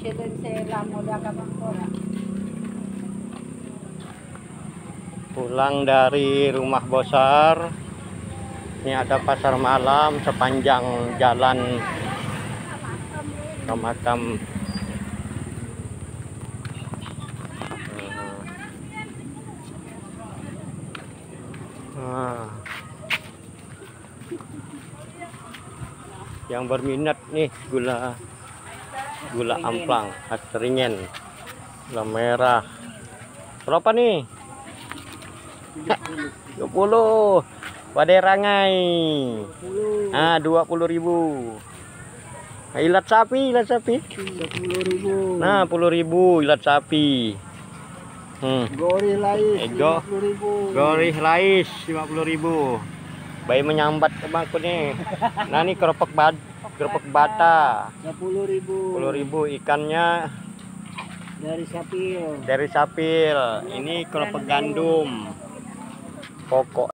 Pulang dari rumah Bosar, ini ada pasar malam sepanjang jalan ke makam. Yang berminat nih gula amplang, astringen, gula merah. Berapa nih? 20. Wadai rangai. 20.000. Nah, ilat sapi. 10.000. Nah, 10.000 ilat sapi. Gorih lais 50.000. Gorih lais 50.000. Bayi menyambat ke bangku nih. Nah, ini keropok bata 10.000. 10.000. Ikannya Dari sapil. Ini keropok gandum pokok.